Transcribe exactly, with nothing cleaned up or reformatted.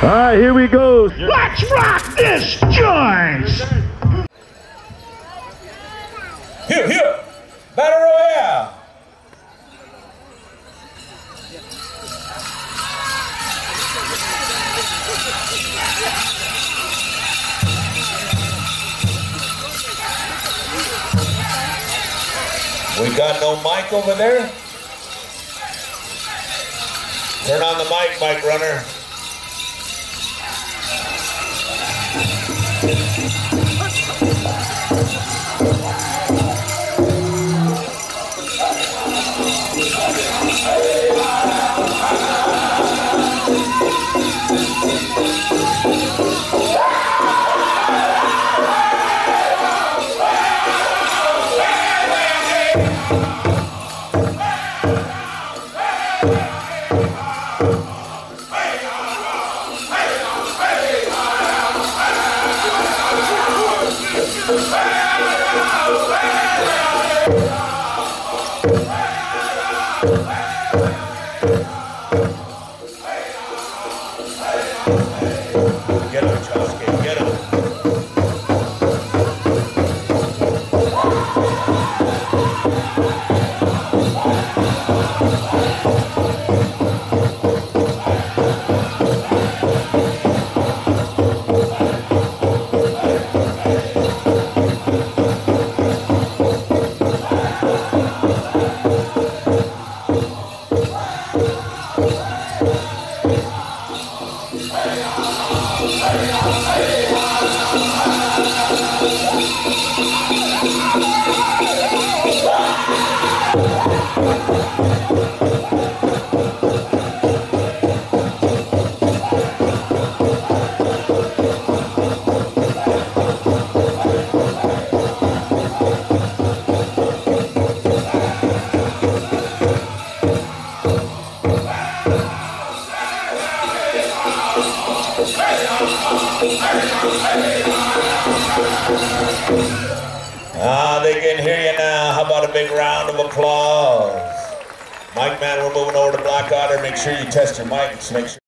All right, here we go. Let's rock this joint. Here, here, Battle Royale. We got no mic over there. Turn on the mic, mic runner. Get him, Chowski, get him. Ah, they can hear you now. How about a big round of applause? Mike man, we're moving over to Black Otter. Make sure you test your mics. Make sure